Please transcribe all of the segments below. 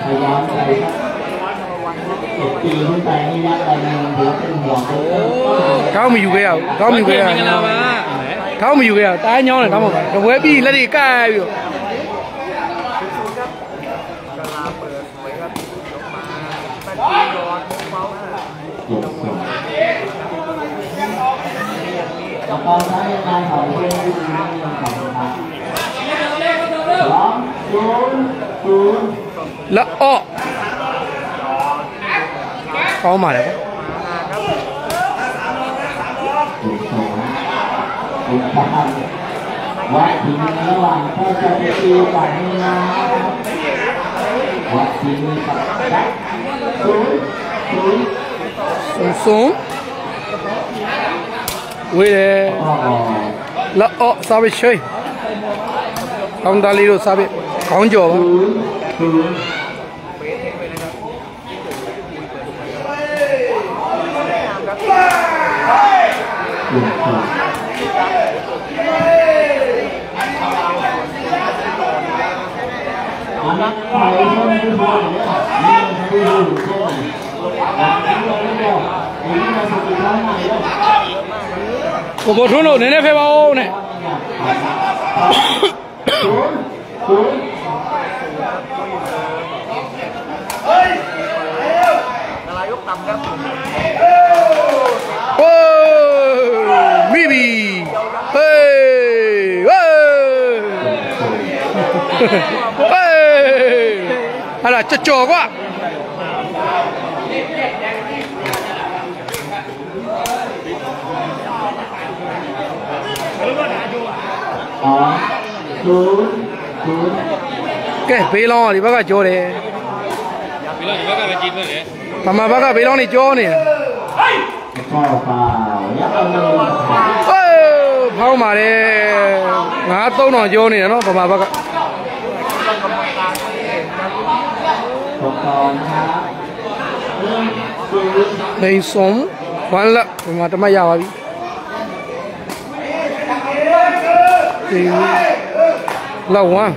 พยายามไปครับ7 ปีขึ้นไปนี่นักการเมืองถือเป็นห่วงเขาไม่อยู่แก้วเขาไม่อยู่แก้วเขาไม่อยู่แก้วตายย้อนเลยเขาบอกว่าเว็บบี้แล้วดิก้าอยู่ตอนท้ายงานของเพื่อนที่ดีมาก2-0 แล้วอ้อเขามาแล้ววัดที่มีระหว่างเจ้าจะไปตีกับมีนาวัดที่มีกับดักสูงเว้ยเลยแล้วอ้อซาบิช่วยลองดาลีโร่ซาบิของจ่อผมบอกทุนโหเนี่ยเพ่บ้าเนี่ยโอ้มีบีเฮ้ยเฮ้ยเฮ้ยอะไรจะจ่อกว่าแกเปล่าดิบ้าก็จ่อเลยเปล่าดิบ้าก็ไปจีบเลยทำไมบ้าก็เปล่านี่จ่อเนี่ยเฮ้ยเผามาเลยงาต้นหน่อจ่อเนี่ยเนาะทำไมบ้าก็ในสมวันละประมาณทำไมยาวอ่ะพี่เล่าว่า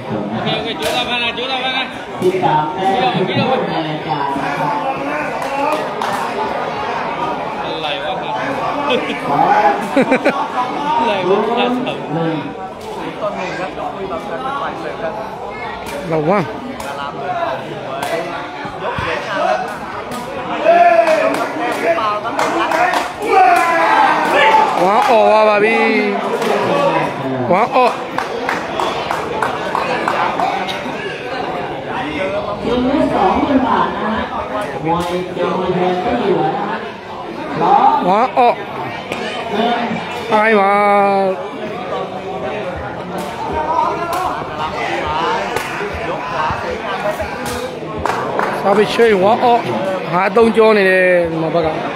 ติดตามได้ทุกคนในรายการอะไรวะครับอะไรวะครับเราว่าว้าอ๋อว่ะบาบีว้าอ๋อ 20,000 บาทนะฮะมวยเจอมวยแทนก็อยู่นะฮะว้าอ๋อไอ้มาซาบิช่วยว้าอ๋อหาตรงโจนี่เลยมาบ้าง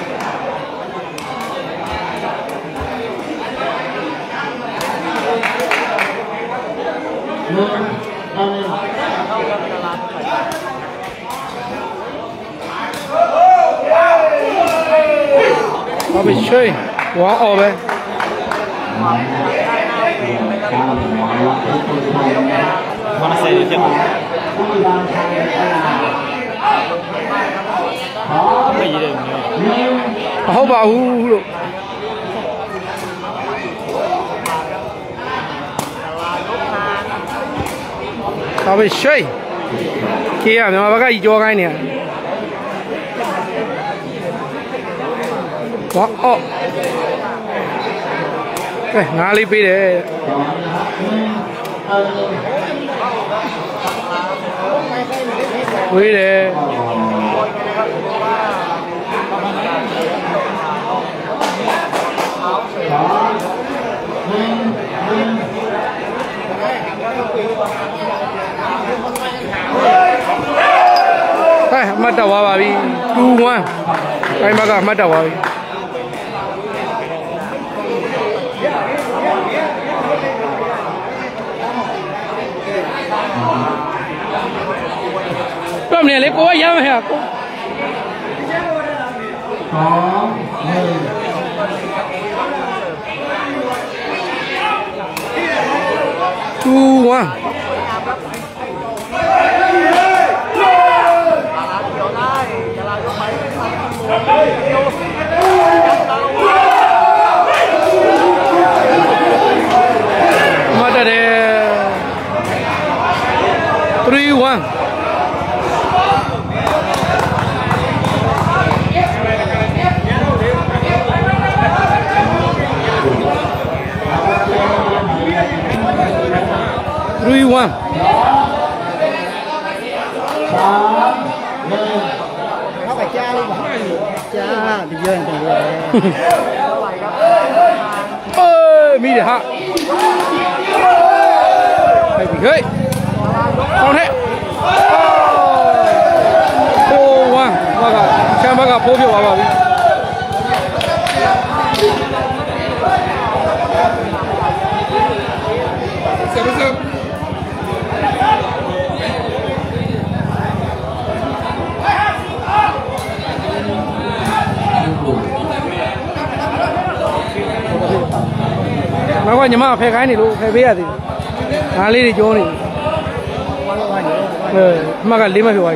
เอาไปช่วยหัวออกไปวันเสาร์จะไม่ยืมเอาบ่าวลูกเอาไปช่วยเกี่ยมาบ้าก็อีโจ้ไงเนี่ยว้าอ๋อเอ้ยงาลีปีเด้วิ่งเด้เฮ้ยมาต่อว่าบีดูว่าใครมาก็มาต่อว่าบีก็เนี่ยเล็กกูว่าเยอะไหมครับดูว่า 3-1 3-1 nó phải cha luôn mà cha thì chơi thì ơi mi để hạ hay bị gãy con hết ô hoàng và xem bác gặp phố phiếu vào đi xem nó coi nhắm phe cái này luôn phe bia thì lấy đi chỗ này mà cái lima phiếu vậy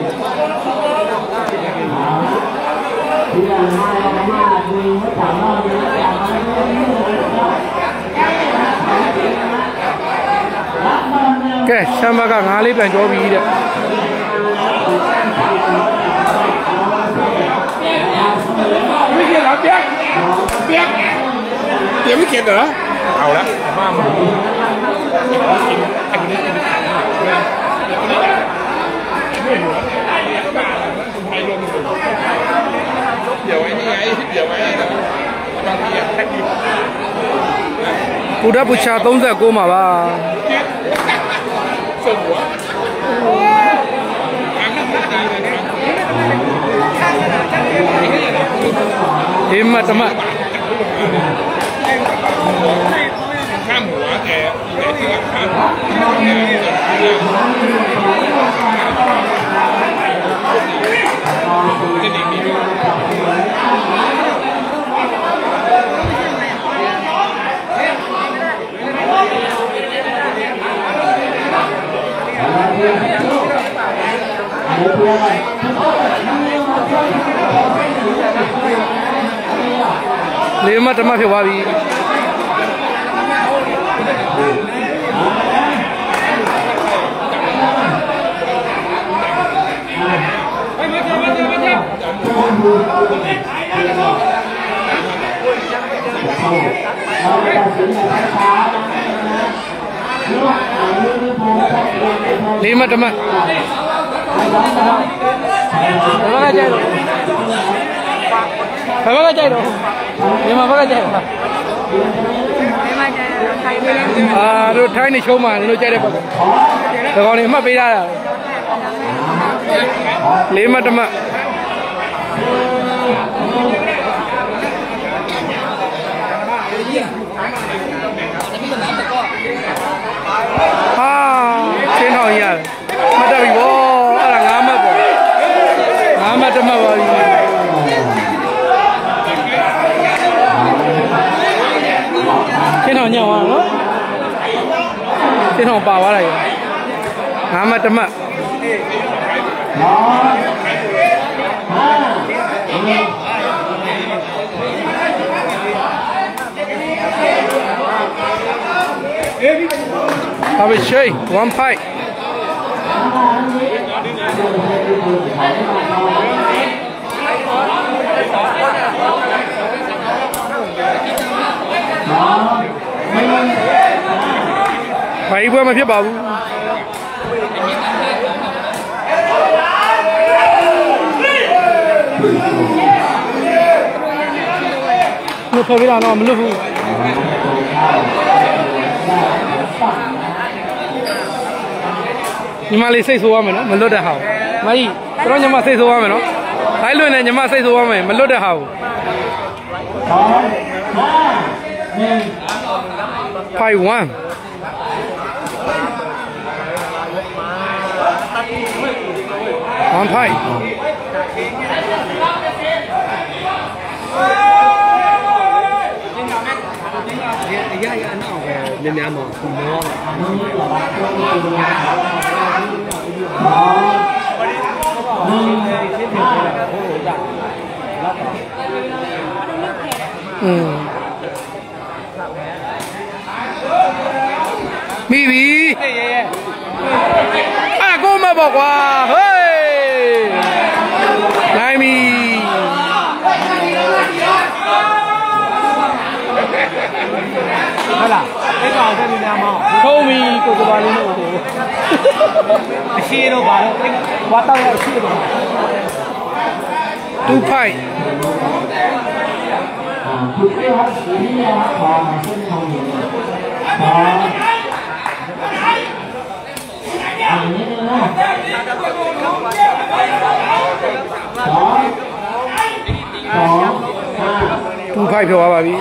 ok xem mà cả lấy bàn chỗ gì đấy mấy kia là biết tiếng mấy kia nữaเอาละมาเดี๋ยวไอ้นี่ไงเดี๋ยวไอ้บางทีแท็กซี่กูได้ผู้ชาย39มาป่ะส่งหัวเอ็มมาทำไมข้ามหัวแต่ที่ข้ามจะดีมีเลยมาทำไมพี่ว่าบีเลยมาทำไมBapak aja dong. Bapak aja dong. Ini bapak aja. Rồi thay này show mà nó chơi đẹp. Rồi còn này mà bây giờ là lấy mà tầm ạ. Trên hỏi nhỉ. Mà đã bị bố là ngã mất rồi. Ngã mất tầm vào. Trên hỏi nhau à nó. Trên hỏi bảo vào đây. Ngã mất tầm ạ. Have a shake, one pint. Bảy bữa mà phía bảo. Nó phải biết là nó mình lưu. Nhưng mà lấy xây số mà nó mình lột được hảo. Mấy, đó nhưng mà xây số mà nó. Thái luôn này nhưng mà xây số mà mình lột được hảo. 5-1. On pie. Bibi. Ah, go မှတ်ပါကွာဟေးနိုင်ပြီဟုတ်လားအဲ့ကောင်တက်နေများမအောင်ထုံးပြီကိုယ်ကဘာလို့လို့အရှိတော့ပါတော့ဝါတောက်ရအရှိတော့ 2 fight ถูกไหมครับนี่นะครับขอเส้นทางนี้อันนี้นะ2 5ပြောပါပြီ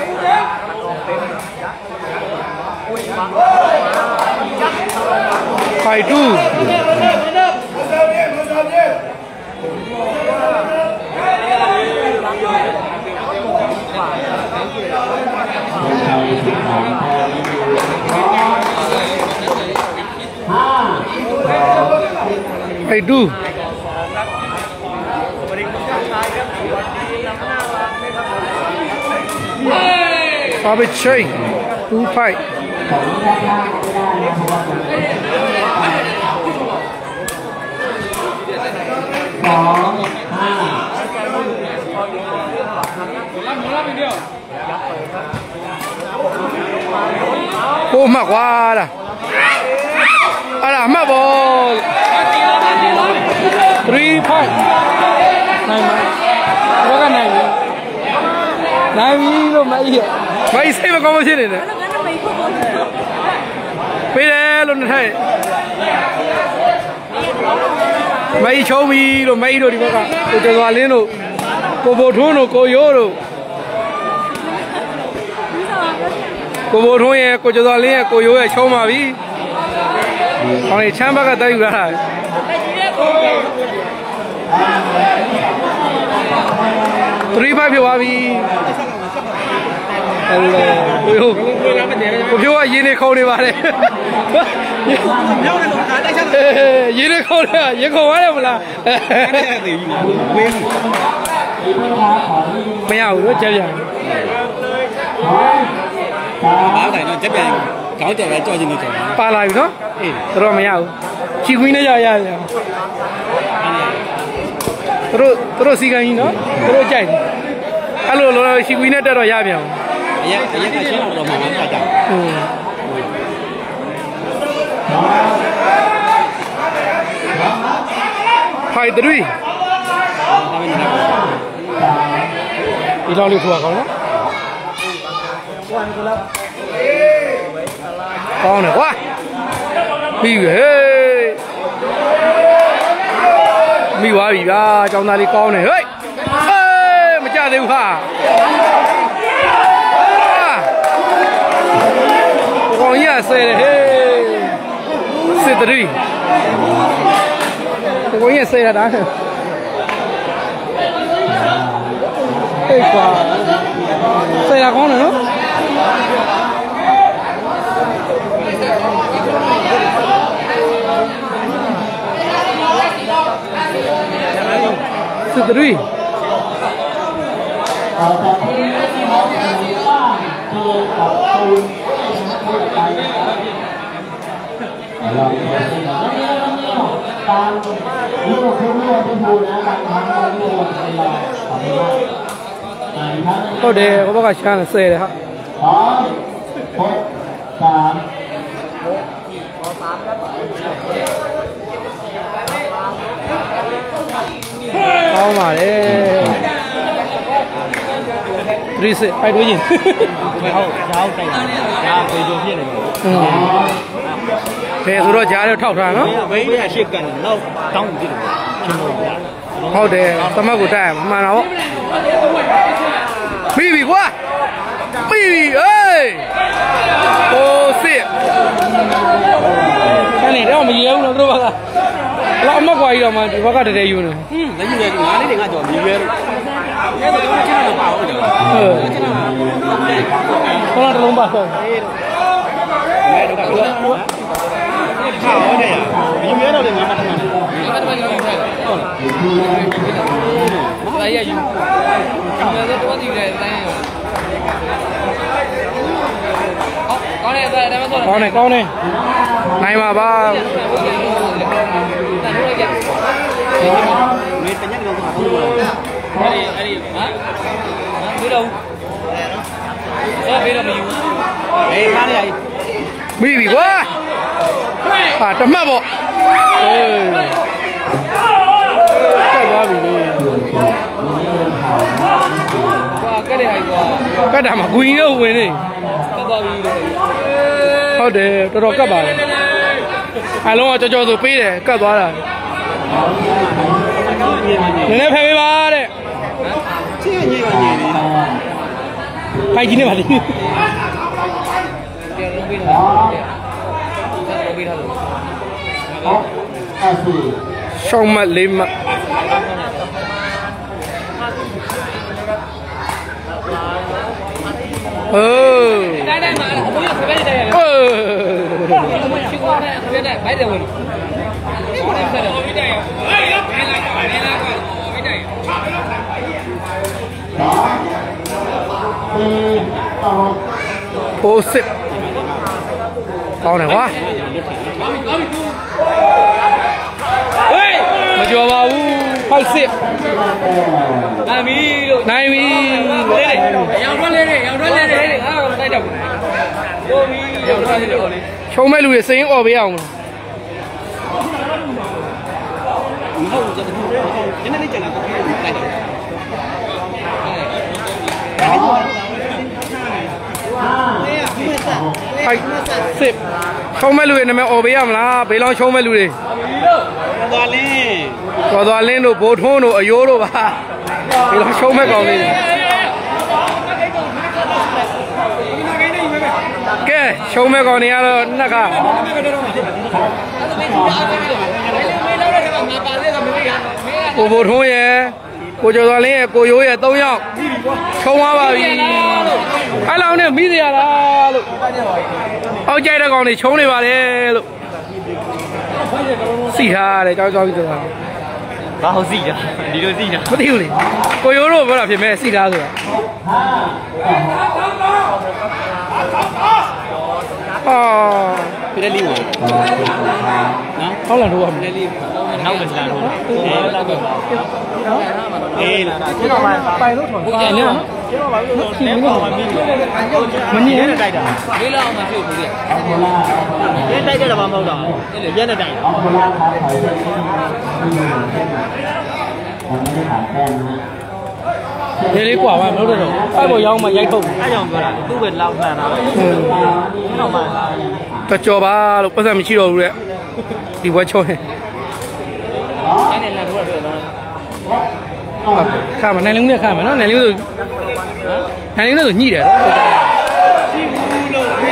5 2ไอ้ดูฟาบิเชย2 5โอ้มากกว่าล่ะอะไรมากบอล3 5နိုင်မှာဘောကနိုင်ပြီနိုင်ပြီလို့မအေးမအေးစိတ်မကောင်းမဖြစ်နေနဲ့ပေးတယ်လို့နှစ်ထက်မအေးချုံးပြီလို့မအေးတို့ဒီဘက်ကကိုကျော်စွာလင်းတို့ကိုဘိုထွန်းတို့ကိုရိုးတို့ကိုဘိုထွန်းရဲ့ကိုကျော်စွာလင်းရဲ့ကိုရိုးရဲ့ချုံးပါပြီဟောင်းချမ်းဘက်ကတိုက်ယူလာတာ3 5ဖြစ်သွားပြီဟယ်လိုကိုပြောရင်းနေခုံနေပါတယ်မြောက်နေလို့အားတိုက်ချက်ရင်းနေခုံနေရင်ခုံရတယ်မလားဝင်းမရဘူးတော့ကြက်ပြန်အားတိုင်းတော့ကြက်ပြန်ခေါင်းကြော်ပဲကြောက်ချင်နေကြော်ပါလာပြီနော်အေးတော့မရဘူးချီခွင်းနဲ့ရရတို့စီကန်ကြီးနော်တို့ကြိုက်တယ်အဲ့လိုလောချီခွင်းနဲ့တက်တော့ရပြန်အောင်အရင်ကရှင်းတော့မှမဖတ်ကြဖိုင်3ဒီလောက်လေးထိုးရကောင်းနော်ကောင်းတယ်ကွာပြီးဟေးမိသွားပြီဗျာចောင်းသားလေးကောင်းတယ်ဟေးမကြသေးဘူးဟာကောင်းရဆဲတယ်ဟေးစစ်3ကောင်းရဆဲရတာဟေးကွာဆဲရကောင်းတယ်နော်စစ်3ဟုတ်တယ်ဘက်ကရှားနေဆဲတယ်ဟာကောင်းပါလေ3 6ပိုက်တွေ့ရင်ဟုတ်ရောက်တိုက်တာဒါပေကြိုဖြစ်နေတယ်ဘယ်ဆိုတော့ကြားတော့ထောက်ထားနော်ဘိန်းရရှစ်ကန်တော့တောင်းကြည့်တယ်ကျွန်တော်ဟုတ်တယ်သမတ်ကိုတိုက်ရမှန်တာပေါ့ပြီးပြီကွာပြီးပြီဟေးဟိုစစ်ခဏနေတော့မရေဘူးနော်တို့ဘက်ကလောက်အမကွာကြီးတော့မှဒီဘက်ကတကယ်ယူနေလက်ယူတယ်ငါးလေးတွေငါကြော်မြည်ရဲလို့အဲ့ဒါတော့ကျွန်တော်မပါဘူးကျွန်တော်ဟုတ်လားတလုံးပါတော့မဲတော့ကတော့ဟာဟုတ်တယ်မြည်ရဲတော့လည်းငါမှတမန်တယ်ဟုတ်လား来呀，有，那这多几个人哟。好，搞ကောင်းတယ်နိုင်ပါပါနေတညက်တော့ဘာလို့လဲအဲ့ဒီဟာပြီးတော့ပြီးတော့မယူအေးမားနေရည်မိပြီကွာဟာတမတ်ပေါ့တက်သွားပြီလေကတ်တယ်ဟိုကွာကတ်တာမှာဂွင်ရောဝင်နေကတ်သွားပြီဟုတ်တယ်တော်တော်ကတ်ပါလေအလုံးကကြောဆိုပေးတယ်ကတ်သွားတာနည်းနည်းဖယ်ပေးပါတဲ့ချင်းညင်ကညင်နေဖိုက်ကြီးနေပါလိမ့်ရှောင်းမလေးမတိုင်းမှာဘုရားစပယ်တိုင်းရှိကောင်းတဲ့စပယ်တိုင်းဘိုက်တယ်ဝင်ဘာလဲဆက်တယ်ဘိုက်တိုင်းဟေးရောက်ခိုင်းလိုက်ပါနေလားကွာဘိုက်တိုင်းโอ้สิကောင်းတယ်ကွာဟေးမကြော်ပါဘူးဖိုက်စစ်နိုင်ပြီလို့နိုင်ပြီရောင်ထွက်လေးတွေအားတော့တိုက်တော့ကိုပြီရောင်ထွက်လေးတွေလေချုံမဲ့လူတွေစိရင်អော်ပေးအောင်မဟုတ်ဘူးကျန်တဲ့နေ့ကျန်တာကိုတိုက်တယ်ဖိုက်စစ်ချုံမဲ့လူတွေနာမည်អော်ပေးရမလားဘေးလောင်းချုံမဲ့လူတွေသွားလင်းတို့ဘိုးထွန်းတို့အယိုးတို့ပါဘေးလောင်းချုံမဲ့ကောင်လေးကဲချုံမဲ့ကောင်တွေကတော့နှက်ကကိုဘိုးထွန်းရဲ့ကိုကျော်သွားလင်းရဲ့ကိုရိုးရဲ့3ယောက်ချုံသွားပါပြီအဲ့လောင်းနဲ့မိစရာလားလို့အောက်ကြိုက်တဲ့ကောင်တွေချုံနေပါတယ်လို့စီထားတယ်ကြောက်ကြီးဆိုတာဘာဟုတ်စီတာဒီလိုစီတာမသိဘူးလေကိုရိုးတို့ပြောတာဖြစ်မဲ့စီထားဆိုတာပြည့်လေးဝင်နော်ဟုတ်လားတို့ကပြည့်လေးနောက်မလာတော့အေးကျွန်တော်ပိုင်လို့ထော်ပါနော်ကျွန်တော်ပါလို့ခင်ဗျာမမြင်နဲ့တိုက်တာလေးလောက်မှပြုတ်ဘူးလေရဲတိုက်ကြတာမှမဟုတ်တော့ရဲနဲ့တိုက်တာဒီလေးကွာပါမလို့တော့အဲ့ပေါ်ရောင်းမှရိုက်ထုတ်အဲ့ကြောင့်ပြောတာသူ့ပဲလောက်မှန်တာပဲကျွန်တော်မှတကြော်ပါလို့ပတ်စံမရှိတော့ဘူးတဲ့ဒီဘွဲချုံးနေအဲ့နဲ့လာတော့ပြောတော့ခါမနိုင်လုံးနဲ့ခါမနော်နိုင်လုံးဆိုနိုင်လုံးဆိုညှိတယ်တော့ရှိဘူးလို့ခဲ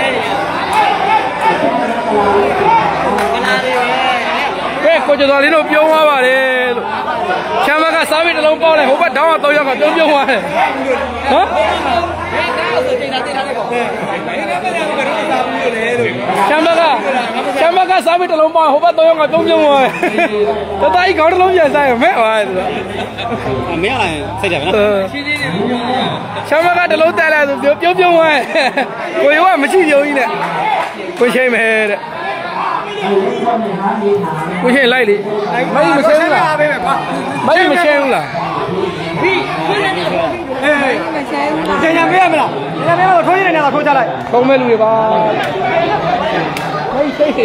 တယ်ကဲကိုကျော်တော်လေးတို့ပြုံးသွားပါတယ်လို့ချမ်းမကစားပြီးတစ်လုံးပေါက်လိုက်ဟိုဘက်တောင်းက3ယောက်ကပြုံးသွားတယ်နော်ချမ်းမကစားပြီးတစ်လုံးပေါက်ဟိုဘက်3ယောက်ကပြုံးသွားတယ်တသားကြီးခေါင်းတစ်လုံးပြန်စားရမဲ့သွားတယ်မင်းလာစိတ်တယ်ဗျာချမ်းမကတစ်လုံးတက်လိုက်ဆိုပြုံးသွားတယ်ကိုရိုးကမရှိပြုံးကြီးနဲ့ကိုချိန်မယ်တဲ့ကိုချိန်လိုက်လေမိုင်းမချင်းဘူးလားမိုင်းမချင်းဘူးလားဒီကျန်ရမေးရမလားကျန်ရမေးတော့ထိုးရနေတာထိုးချလိုက်ထုံးမဲ့လူတွေပါဟိတ်စိတ်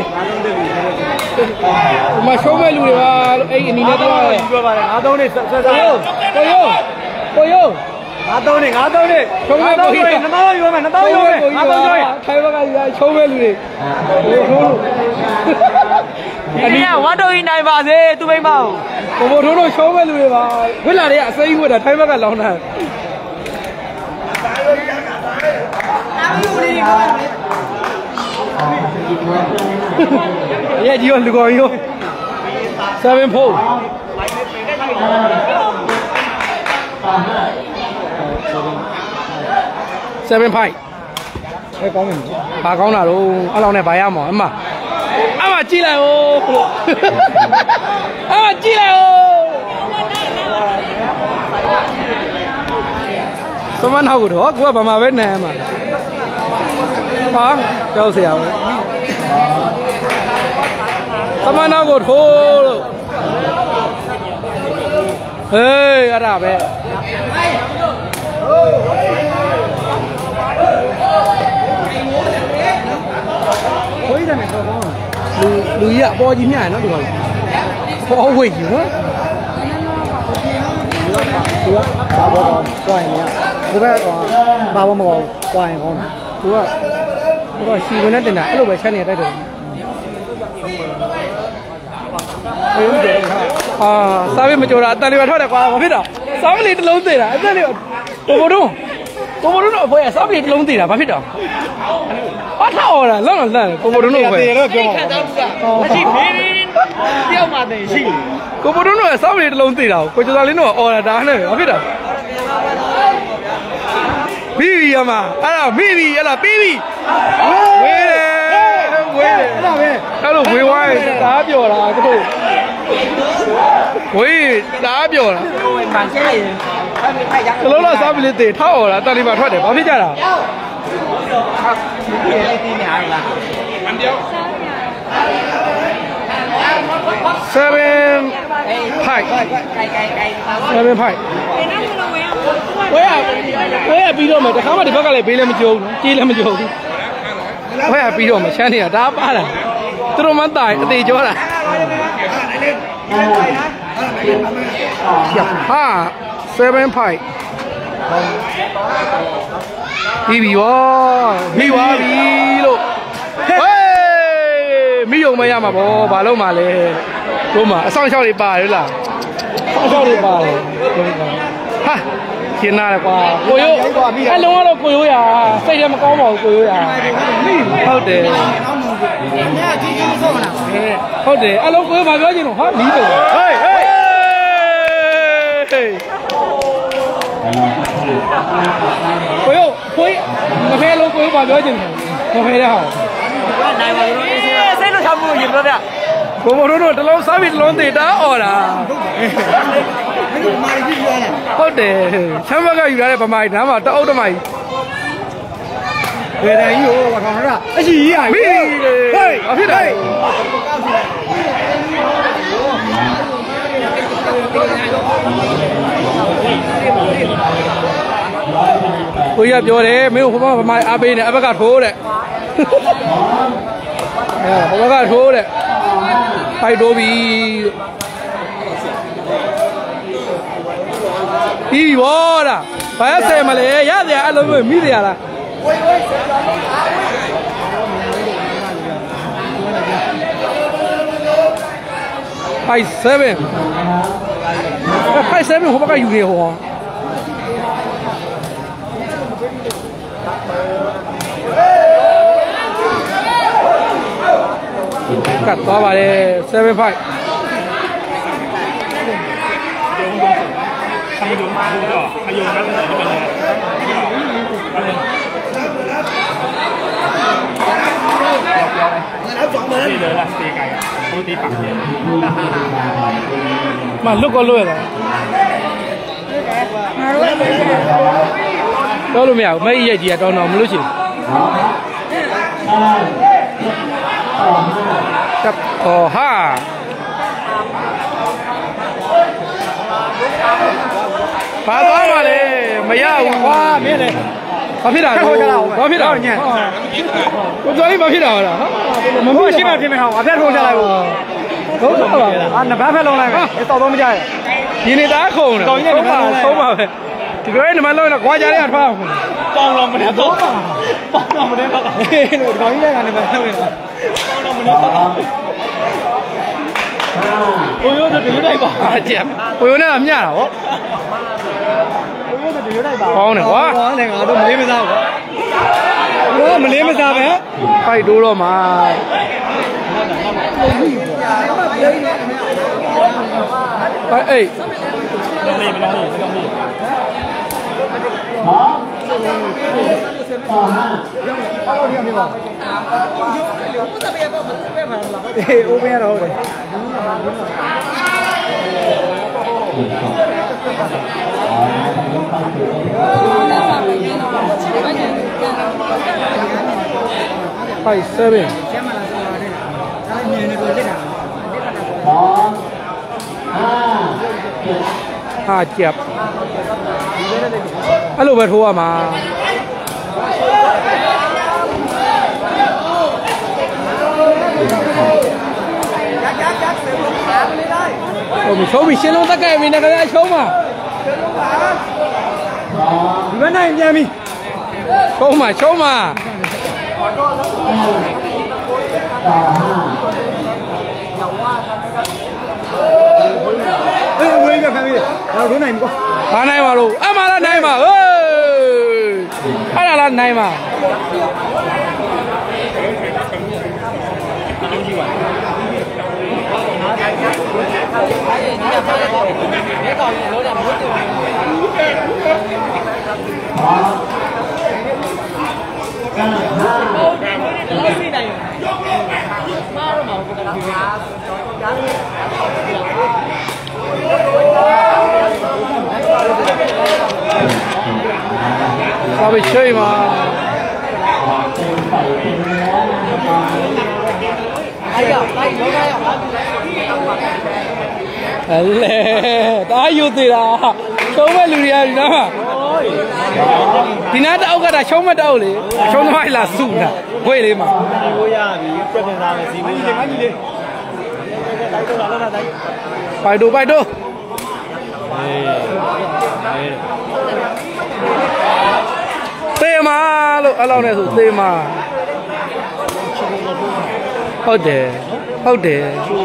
မရှုံးမဲ့လူတွေပါလို့အဲ့အနီနဲ့ပြောရတယ်ပြောပါတယ်ငါသုံးနေဆက်ဆက်ကိုရိုးငါသုံးနေချုံးမဲ့ကိုကြီး 2000ရွေးမယ်2000ရွေးမယ်ငါသုံးရွေးထိုင်ဘက်ကချုံးမဲ့လူတွေအနီးကဝတ်တော်ကြီးနိုင်ပါစေသူမိမကိုဘိုးထိုးတို့ချုံးမဲ့လူတွေပါဝစ်လာတွေကအစိမ်းဝတ်တာထိုင်ဘက်ကလောင်းတာရဲ့ကြီးရောလူကောင်ရော7 4 7 5အဲကောင်းတယ်ဘာကောင်းတာတော့အဲ့လောက်နဲ့ဘာရမှာအမကြည့်လိုက်ဦးကြည့်လိုက်ဦးသမန်ဟောက်တော့ကိုကဘာမှပဲနိုင်မှာဟာကြောက်စရာပဲသမနာကိုထိုးလို့ဟေးအဲ့ဒါပဲဝိဇ္ဇာနဲ့တော့ကောင်းလူကြီးကအပေါ်ကြီးမြတ်နော်ဒီကောင်ပေါ်ဝိတ်ကြီးနော်သူကဘာဘောတော့ကွာရင်လည်းဘယ်ဘက်တော့ဘာဘောမကောကွာရင်ကောင်းတယ်သူကရှီဝင်နဲ့တင်တာအဲ့လိုပဲချက်နေတိုက်တယ်စားပြီးမကြော်တာအတန်လေးပဲထွက်တယ်ကွာဘာဖြစ်တော့စားပြီးတစ်လုံးသေးတာအတန်လေးကိုဘုံတော့အဖွဲစားပြီးတစ်လုံးသေးတာဘာဖြစ်တော့ဘာထောက်ရလဲလောက်ကိုဘုံတော့အဖွဲတေတော့ပြောပါမရှိဖေးတယောက်မှတည်းရှိကိုဘုံတော့စားပြီးတစ်လုံးသေးတာကိုကျော်သားလေးတော့အော်တာနဲ့ဘာဖြစ်တော့ပြီးရမှာအဲ့ဒါပြီးပြီအဲ့ဒါပြီးပြီဝေးတယ်အဲ့ဒါပဲအဲ့လိုဝေးဝိုင်းတားပြော်တာတို့ဝေးတားပြော်တာမှန်ကျဲရင်ကလုံးတော့စားပြီးလေးတေထောက်អော်တာတန်လီပါထွက်တယ်ဘာဖြစ်ကြတာဒီလေးတင်းနေရလားမန်ပြော 7 5ဝဲပြီးတော့မယ်တခါမှဒီဘက်ကလည်းဘေးလည်းမကြုံဘူးကြေးလည်းမကြုံဘူးဝဲပြီးတော့မယ်ချမ်းနေတာဒါပါတာသူတို့မှတိုင်အသေးကြောတာဟာ7 5ပြီးပြီရောပြီးသွားပြီလို့ဟေးမိယုံမရမှာဗောဘာလို့မှလဲတို့မှာအဆောင်လျှောက်တွေပါတယ်လားအဆောင်လျှောက်တွေပါတယ်ဟာရှင်းလာတယ်ကွာကိုရိုးအလုံးကတော့ကိုရိုးရစိတ်လည်းမကောင်းပါဘူးကိုရိုးရဟုတ်တယ်ဟုတ်တယ်အလုံးကိုရိုးဘာပြောချင်လို့ဟာနီးတယ်ဟေးကိုရိုးဖွေးမဖဲလုံးကိုရိုးဘာပြောချင်တယ်မဖဲတဲ့ဟာနိုင်ပါလို့စိတ်လို့ချမှုရင်တော့ဗျကိုမတို့တလုံးစားပြီးတလုံးသေးတာអော်တာဟုတ်တယ်ချမ်းဘက်ကယူရတဲ့ဗမာကြီးနားမှာတအုပ်တမကြီးဝေဒန်ကြီးကိုဘာခေါင်းရအရှိကြီးရပြီဟေးအဖြစ်တယ်ကိုရပြောတယ်မင်းဟိုဘက်ဗမာအားပေးနေအဘက်ကထိုးတဲ့ဟိုဘက်ကထိုးတဲ့ဖိုက်တိုးပြီပြီးဘောလားဘာရဆယ်မလဲရစရာအဲ့လိုမျိုးမိစရာလား5-7ဟိုဘက်ကယူနေဟောကတ်သွားပါလေ7-5มาลุกก็ลุกရတာတော့လို့မရဘူးမဲရက်ကြီးကတောင်းတော့မလို့ရှိဘူးတပ်အော်ဟာပါသွားပါလေမရဘူးကွာမင်းလေဘာဖြစ်တာလဲဘာဖြစ်တာညံကိုတော်လေးဘာဖြစ်တာလဲမဟုတ်ရှိမှဖြစ်မယ်ဟောအဖက်ထိုးချလိုက်ဘူးဟုတ်ပါပါနဘက်ဖက်လုံးလိုက်မယ်တော်တော်မကြရဒီနေသားခုံတယ်ဆုံးပါပဲဒီလိုနမလုံးတော့ခွာကြရထားအောင်ပေါင်တော်မနဲ့တော့ပေါင်တော်မနဲ့တော့ဟေးလို့ဒီကောင်ကြီးလည်းကနေပဲလုပ်နေတာပေါင်တော်မနဲ့တော့ကိုရိုးတို့ဒီလိုလိုက်ပါအကျက်ကိုရိုးနဲ့ကမျှတာဟောကိုရိုးတို့ဒီလိုလိုက်ပါကောင်းတယ်ကွာကောင်းတယ်ငါတို့မလေးမစားဘူးကွာမလေးမစားပဲဖိုက်တိုးတော့မှာအေးโอเปนရတော့ဟုတ်တယ် 5-7 5 เจ็บအဲ့လိုပဲထိုးရမှာဟုတ်ပြီရှင်းလုံးတက်ကဲ့ပြီနဲ့ခင်ဗျာရှုံးပါဒီဘက်နိုင်ပြန်ပြီရှုံးပါဟေးဝေးရခံပြီတော့ဒုနိုင်ပြီကွာဘာနိုင်ပါလို့အမှလားနိုင်ပါဟေးအဲ့ဒါလားနိုင်ပါဘာပဲchơi mà lẹ tao yêu thì là sống với lười gì đó thì nó đâu cái là sống ở đâu đấy sống nói là sụn à quê đi mà phải đồ tê mà lúc lâu này rồi tê màဟုတ်တယ်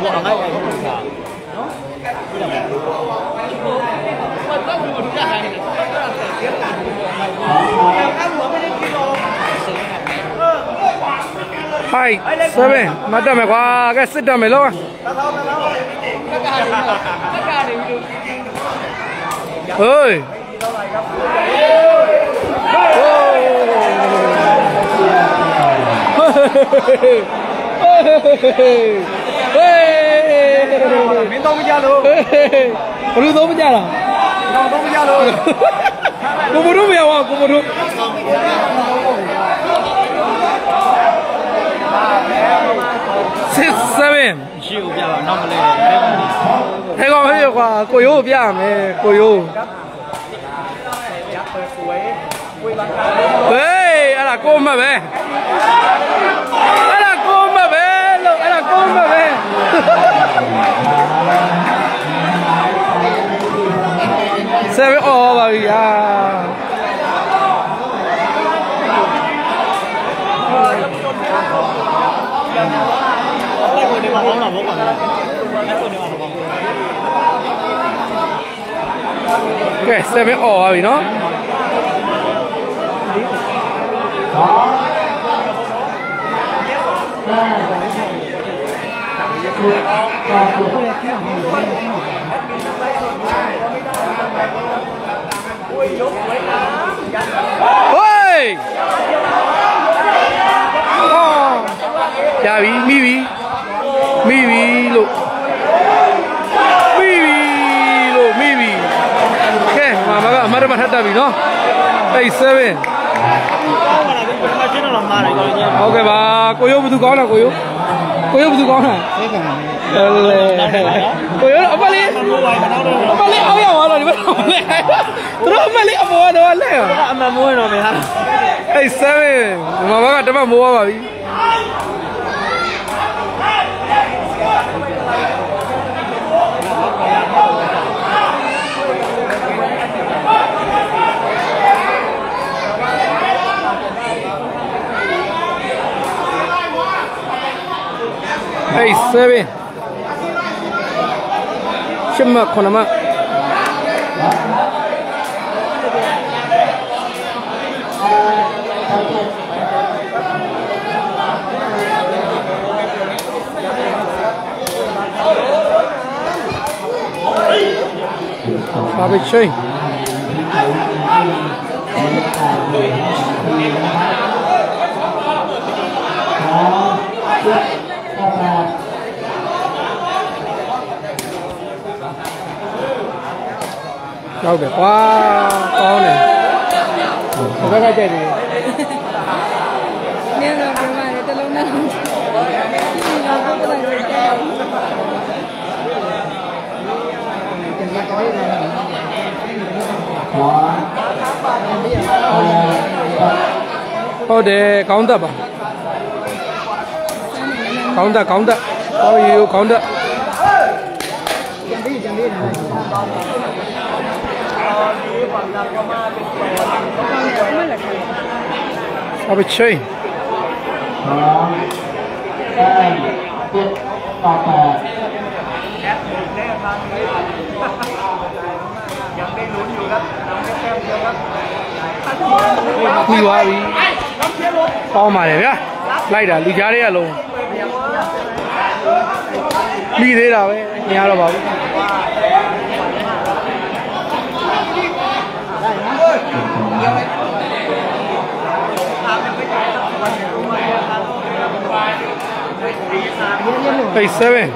5 7 မတ်တယ်မယ်ကွာကဲစစ်တယ်မယ်လို့ဟေးမင်းတော့မကြလို့ဘလူတော့မကြလားတော့မကြလို့ကိုမတို့မရပါကိုမတို့7ရှိကိုပြပါနောက်မလဲထဲကောင်ဟဲ့ကွာကိုရိုးပြရမယ်ကိုရိုးဟေးအဲ့ဒါကိုမပဲ7 all ပါဗျာကဲ7 all ပါပြီနော်ရပြီမိပြီလို့ကဲမမကအမတ်မထပ်တက်ပြီနော်87ဟုတ်ကဲ့ပါကိုရိုးဘယ်သူကောင်းလားကိုရိုးဘယ်သူကောင်းလားကိုရိုးအမလေးအောက်ရောက်သွားတော့ဒီဘက်တော့လဲသူတို့အမလေးအပေါ်ကတော့လဲအမမိုးတော့မယ်ဟာ87မမကတမမိုးပါပြီ7 10 9 Sabe chơi ဟုတ်တယ်ကွာကောင်းတယ်ဘယ်ဘက်ကကြိုက်တယ်နင်းတော့ပြောမှလည်းတလုံးနဲ့ဒီတော့ဘယ်လိုလဲဟုတ်တယ်ကောင်းတတ်ပါကောင်းတတ်ဟောယူကောင်းတတ်အဘချိန်းပြီးသွားပြီပေါင်းပါတယ်ဗျာလိုက်တာလူကြားတွေကလုံးပြီးသေးတာပဲမရတော့ပါဘူးHey, 7.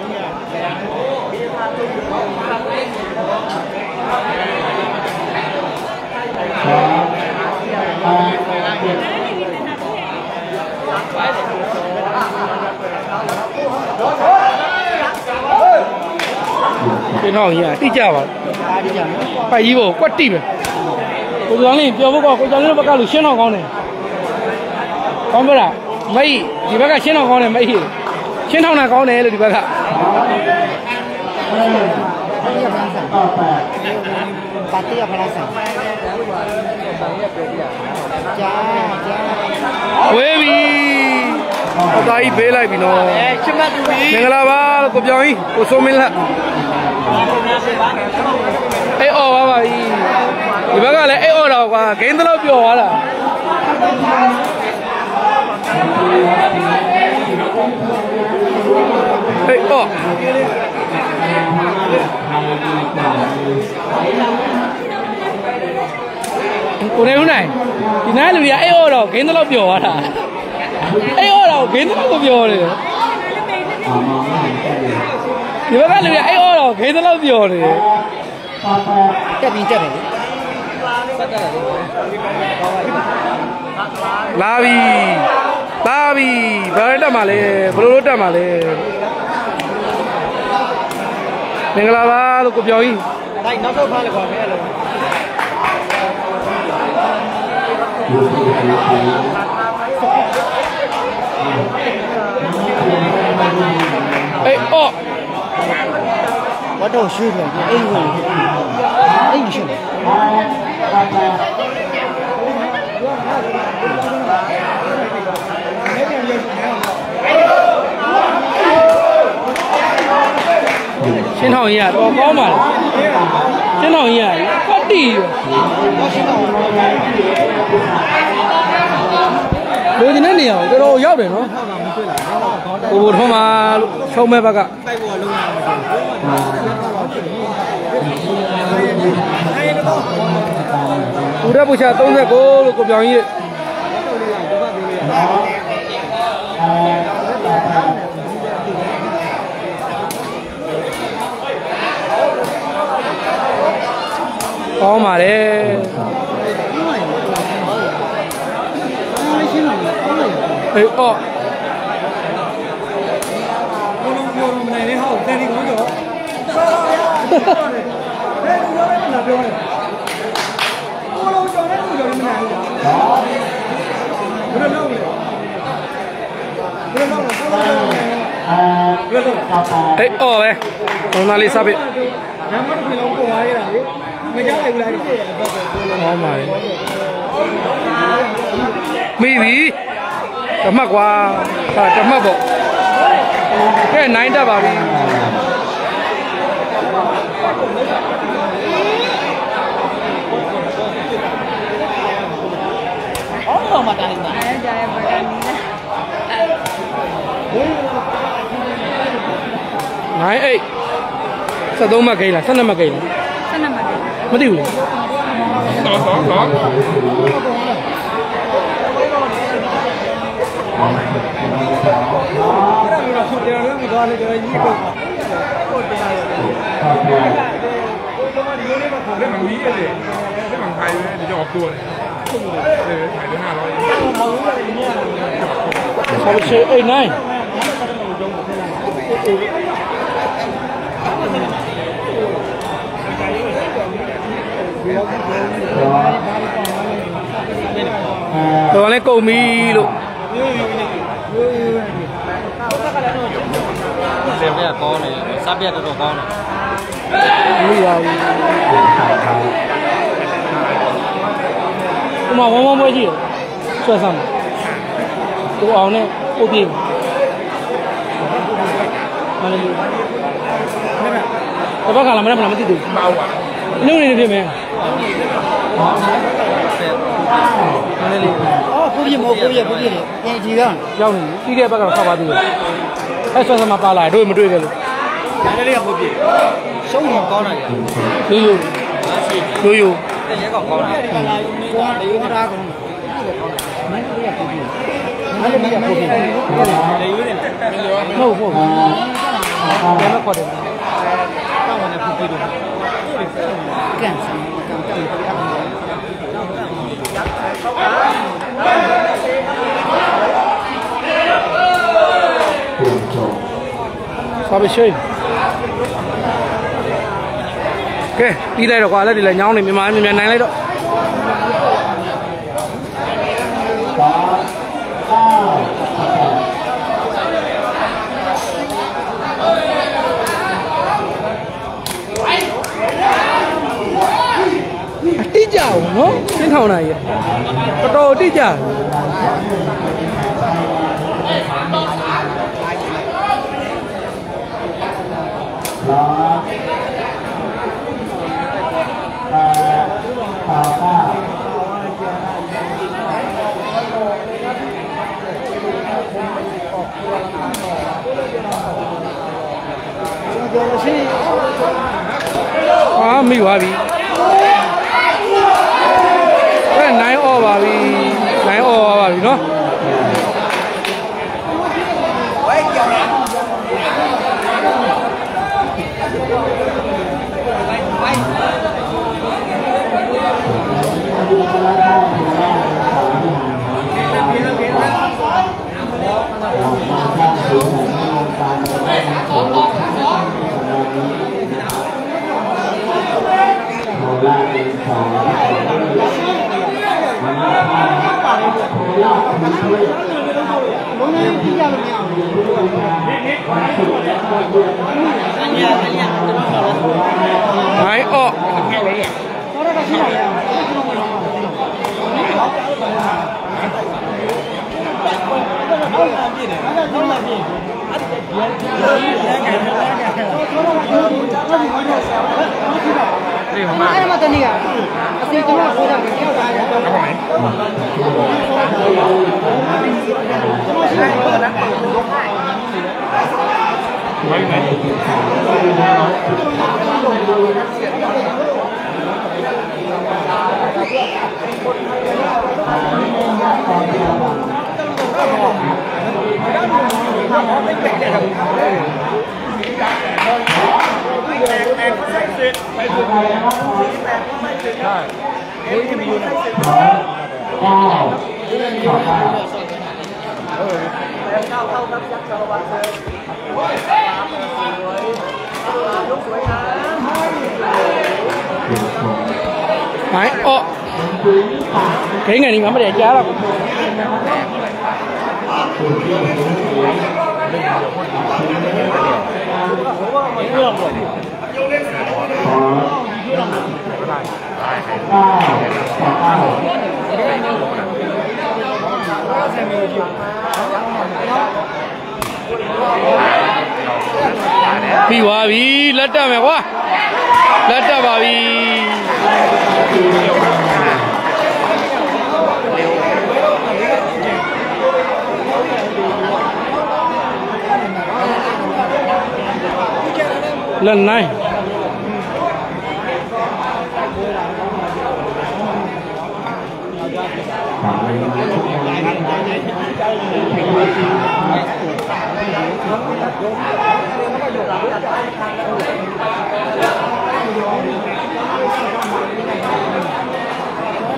Cái nào nhỉ? Tí chào vào. Phải gì bộ quất tìm. Cô giáo này, biểu cô giáo này bác cả lũ xuyên nào con này. Con biết à? Mấy, thì bác cả xuyên nào con này mấy. Xuyên nào nào con này là thì bác cả. Quê vì có tay bế lại vì nó nên là ba cột gió đi cột số mình là ấy ô ba thì bác là ấy ô đâu qua cái nó biểu hóa là ấy ô cô này hôm nay thì nãy là vì ấy ô đâu cái nó biểu hóa là ấy ô đâu cái nó biểu này thì bác là vì ấy ô đâu cái nó biểu này Chấp đi la vi bari ta ma le bro ta ma le mingala ba lo ko pyaw yi Đây, nó có pha là còn cái rồi. Ê, ô Bắt đầu xuyên rồi, ấy rồi. Ấy xuyên. Xin hỏi nhà có mà xin hỏi nhà có đi đôi thì nó nhiều cái đồ dốc để nó cô bột không mà không mê bác ạ cô đã bùi trà tông ra cô béo như vậy có mà đấy ấy ô ấy ô đây con nào đi sao bị oh my maybe tấm mặc qua tấm mặc bộ cái này đã bảo đi Không mà ta đi mà. này ấy sao đâu mà cây là sao năm mà cây là mất điều này có เรื่องมันนี้เลยเรื่องของไทยเลยเดี๋ยวจะออกตัวเลยถ่ายได้500 เขาไปเช็คไงตัวนี้กูมีลูกเสียบเนี่ยก้อนเลยซับเนี่ยตัวก้อนเลยไม่ยาวกูมาวันวันไม่จีช่วยซ้ำตัวเอาเนี่ยโอเคมาเลยแต่ว่าการเราไม่ได้ไม่ติดดูเบาอ่ะนู่นนี่พี่แม่มาเลยอ๋อผู้พี่โม่ผู้พี่เลยยังจีกันရောက်နေပြီပြီးတဲ့ဘက်ကခောက်ပါသေးတယ်အဲဆွဲဆွဲမှာပါလာတို့မတွေ့ကြလို့ညာလေးကผู้พี่ရှုံးရင်ကောင်းတယ်ရိုးရိုးရဲကောင်ကောင်းတယ်ကောင်းတယ်ရိုးသားကောင်းတယ်မင်းတို့ရผู้พี่မင်းတို့ရผู้พี่လေယူနေဟုတ်ဟုတ်ဘယ်မှာခေါ်တယ်တောင်းတယ်ผู้พี่တို့ကန်စံကန်တောင်းတယ်စာပေရှိကဲပြီးလိုက်တော့ကွာလက်တွေလည်းညောင်းနေမြန်မာနိုင်လိုက်တော့တိကျအောင်နော်ရှင်းထောင်နိုင်ရတော်တော်တိကျမိသွားပြီနိုင်អော်ပါပြီနိုင်អော်ပါပြီနော်နိုင်អော်အဲ့ဒါမှတနည်းကအစီကျွန်တော်ပြောတာကိုကြောက်တာရတယ်ဟုတ်ပါမယ် Đấy, ồ cái ngày này mà để giá đâu đi qua đi lật ra mày quá lật ra vào đi lần này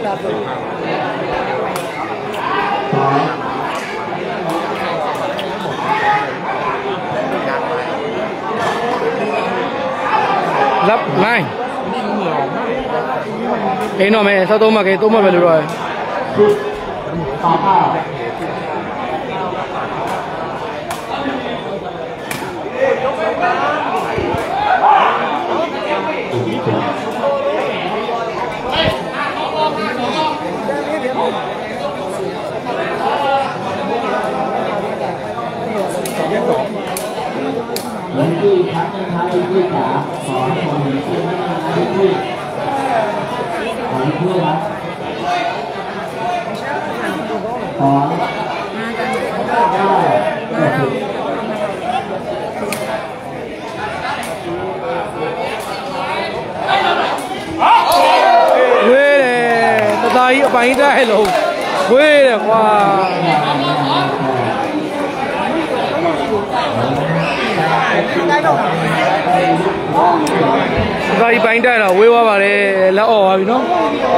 lắp này cái nó mày sao tôi mà cái tôi mà về được rồi những cái khác những cái cả có những cái quê này ta tay bánh ra luôn quê này qua tay bánh ra là quê qua vào đây là ổ rồi nó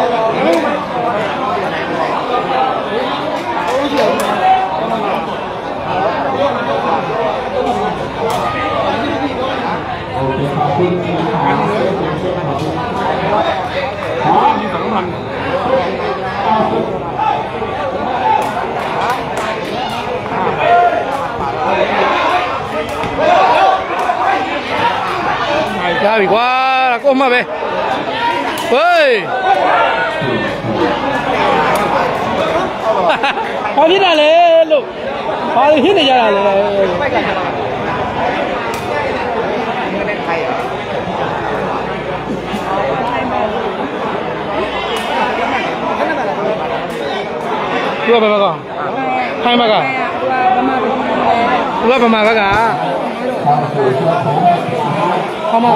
ra bị quá là có mà về ơi họ biết là lệ lúc họ biết là ra là dua berapa kau? Hai maka? Dua berapa kakak? Kamu?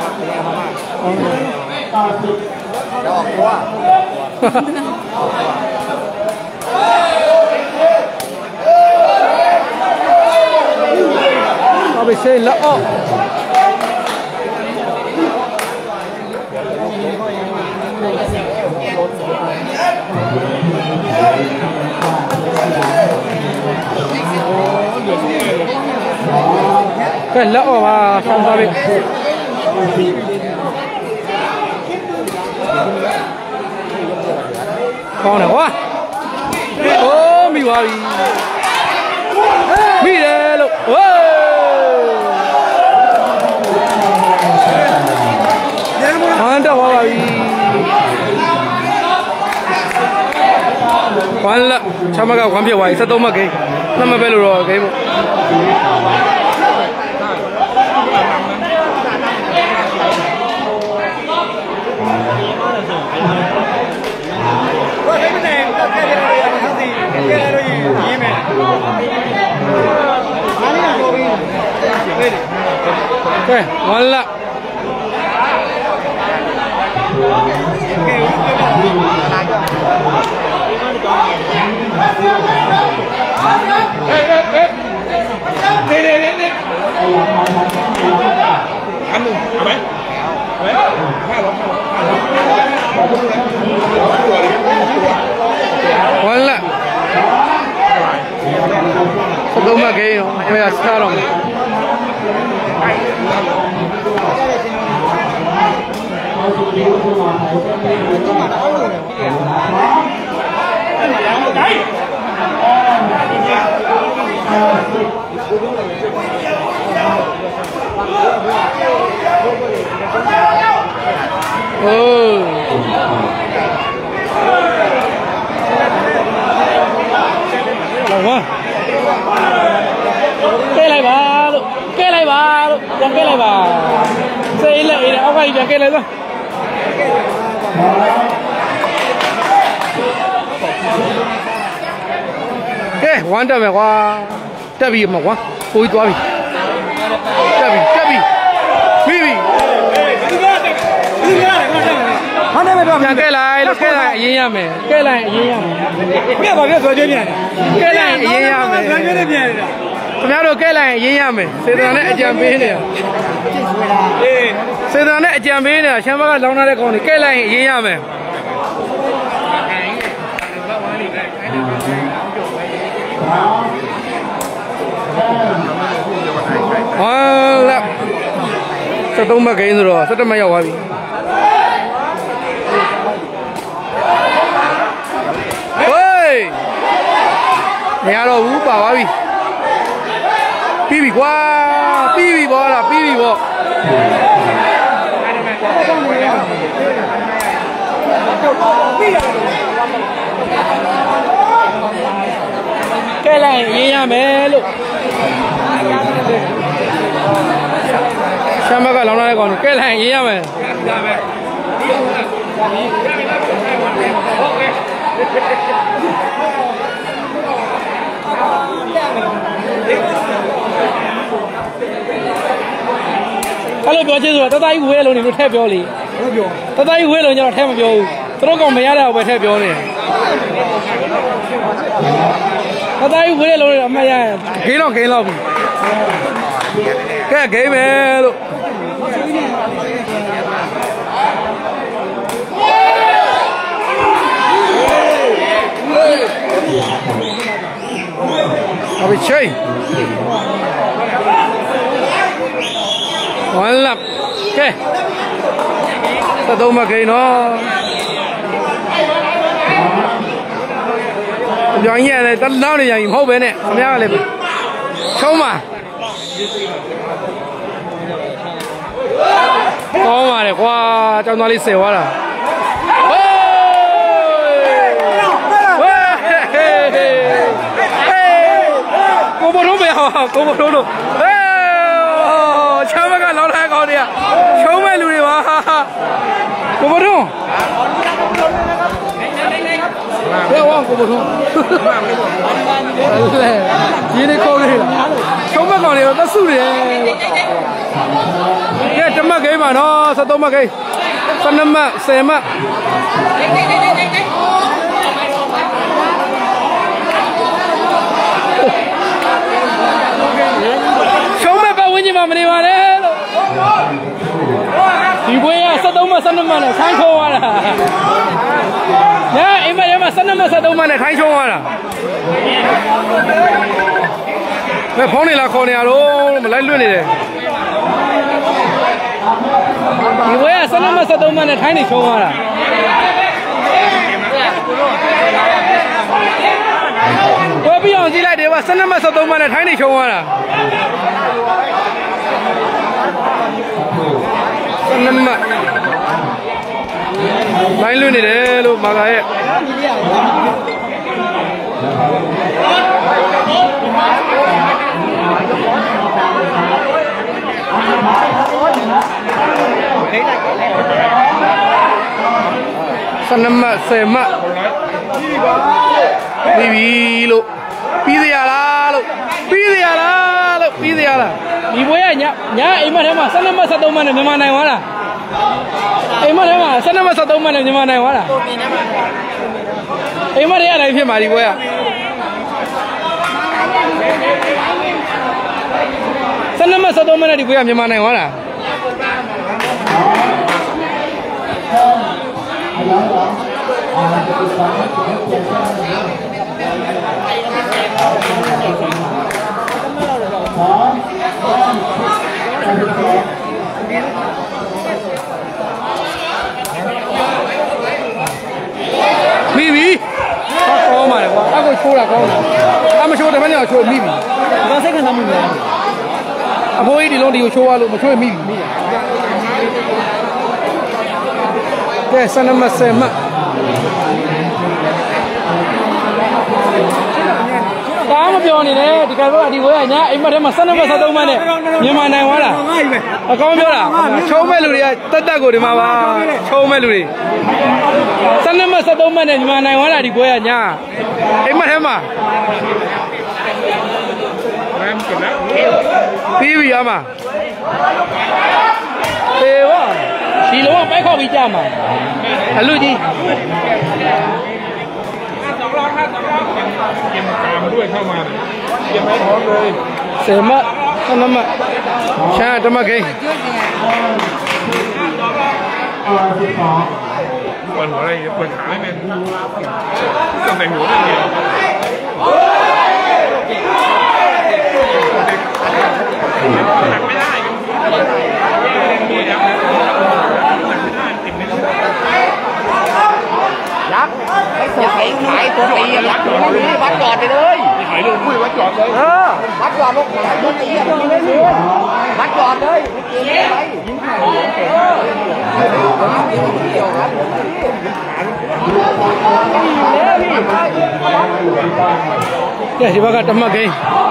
Kau bisa lah. Cái lỡ mà không ra bị con này quá ô mi vào mi đây luôn anh đâu vào quan là sao mà quan biểu vậy sao tôi mà cái năm mà về rồi cái okay, ngon lắm. Đi. Anh à bé. Ngon lắm. Satu mah kayak no, kayak sekarang. Oh. Wow. Cái này bà, chẳng cái này bà. Xây lại này, ông ấy chẳng cái này thôi. Cái hoàn toàn là qua chắc bị mà quá, ôi toa bị, chắc bị, bị. Chẳng cái này gì nhá mày, cái này gì nhá mày. Biết bao nhiêu số chuyện này? Cái này gì nhá mày. Tụi nó đồ cái này gì nhá mày. Xây tao này chạm bê này. Xây tao này chạm bê này, xem bao lâu nay con này cái này gì nhá mày. là sao tông mà cái rồi sao tông mà giàu quá đi ơi nhà rồi ú bảo quá đi pi quá pi bỏ là pi bỏ cái này gì nha mẹ luôn sao mà cái lòng này còn cái này gì nha mẹ cái biểu chứ rồi tao tay quê luôn thì thay biểu đi tao tay quê luôn nhưng mà thay mà biểu tao còn mấy ai phải thay biểu này tao tay quê luôn mà ya cái lo cái mẹ luôn bị chơi hoàn lập cái ta đâu mà cái nó giờ anh này ta nói này giờ hốt bên này không nhá này không mà có mà này qua trong nó đi xỉu quá rồi cô bố nó về hả cô bố nó chào mấy cái lão thái con đi à chống mấy lùi đi mà cô bố nó đeo không cô bố nó gì đấy cô đi chống mấy con này nó sụt đi cái chấm mấy cái mà nó sao tôm mấy cái sao năm mà xem mà nhưng mà mình đi vào đấy thì quê à sao đâu mà sao đâu mà này thay khô à nhá em mà sao đâu mà này thay khô à mẹ phóng này là khô này luôn mà lấy luôn này thì quê à sao đâu mà này thay này khô à quê bây giờ gì lại để mà sao đâu mà này thay này khô à năm mà lấy luôn này để luôn mà cái sao năm mà xem mà đi luôn đi ra là luôn đi ra là luôn đi ra là đi bơi à nhá em mà thế mà sao năm mà sao đâu mà này mà này quá là em mà thế mà sao năm mà sao đâu mà này mà này quá là em mà thế này phía mà đi bơi à sao năm mà sao đâu mà này đi bơi à mà này quá là Mimi, có mà quá, đã có chua là con, mà chua thì phải nhờ chua Mimi, nó sẽ không làm gì à, mỗi đi luôn đi chua luôn mà chua Mimi, cái sao nó mà xem mà, có một điều này nè, thì cái đó là đi với nhá, em mà thế mà sao nó mà sao đâu mà nè, nhưng mà này quá là, có một điều là, show mấy lùi tất cả của đi mà ba, show mấy lùi, sao nó mà sao đâu mà nè, nhưng mà này quá là đi với nhá, em mà thế mà, TV à mà, TV à, đi luôn phải không bị chạm mà, anh lui đi. เกมตามด้วยเข้ามาเกมไม่พร้อมเลยเสียมะท่านน้ำมะใช่ทำไมกันปวดหัวอะไรปวดขาไม่เป็นต้องใส่หัวได้เดียวหนักไม่ได้ยักษ์ไม่เสียหายขายตัวตียักษ์นี่วัดจอดไปเลยขายลูกวัดจอดเลยวัดจอดลูกขายตัวตีไม่ได้เลยวัดจอดเลย Ya, si baga tamak gay.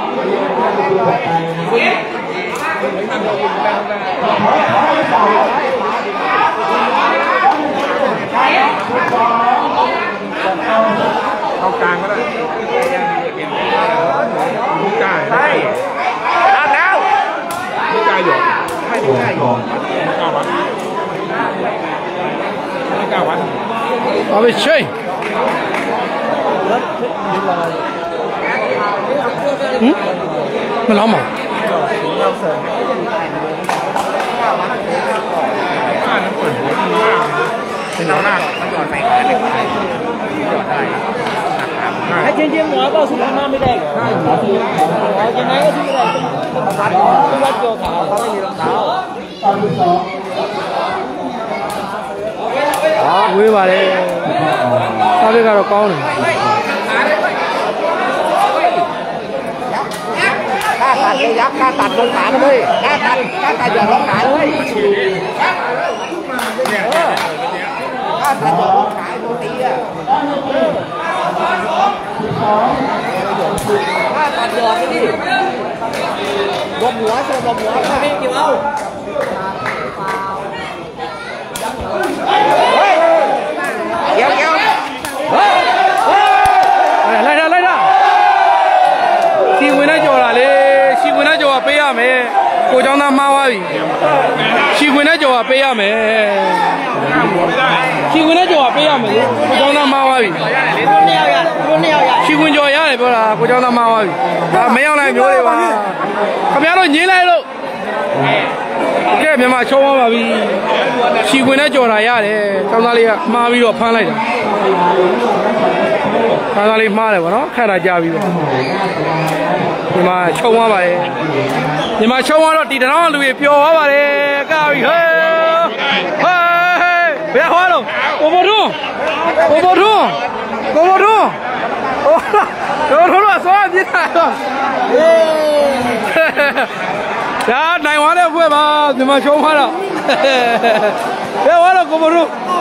Kau càng đó. Đi cài. Đây. Ăn nào. Đi cài rồi. Hai đi cài rồi. Cao quá. Cao quá. Abi chơi. Nó lắm à? Hai trên chiếc ngói bao xuống năm mươi đây. Trên này có xuống đây. Không bắt cho thảo, không có gì đâu thảo. Quý bà đây. Sao biết cả con này? Cá tạt đi giáp, cá tạt lông thả nó đi. Cá tạt giờ lông thả nó đi. Cá tạt giờ lông thả nó đi à. Cá tạt giờ cái đi. Lông hóa sao lông hóa sao biết chịu không? Kéo kéo. Lại ra. Si nguyên nó cho là le, si nguyên nó cho bây giờ mẹ, cô cháu nam mau đi. Si nguyên nó cho bây giờ mẹ, si nguyên nó cho bây giờ mẹ, cô cháu nam mau đi. Si nguyên cho ya này bây giờ cô cháu nam mau đi. Và mấy ông này nhớ đi bà, các bé nó nhớ lại luôn. Cái mẹ mà cho mà vì si nguyên nó cho là ya đấy, cháu ta đi mau đi rồi phang lại rồi. Cháu ta đi mau rồi nó khai ra giá vì vậy. Nhưng mà trông qua vậy, nhưng mà trông qua đó thì nó lùi piao quá vậy, cao gì hết, bây giờ hóa rồi, cô bố là số gì này rồi, ya này hóa đấy vui mà, nhưng mà trông hóa rồi, bây giờ hóa rồi cô bố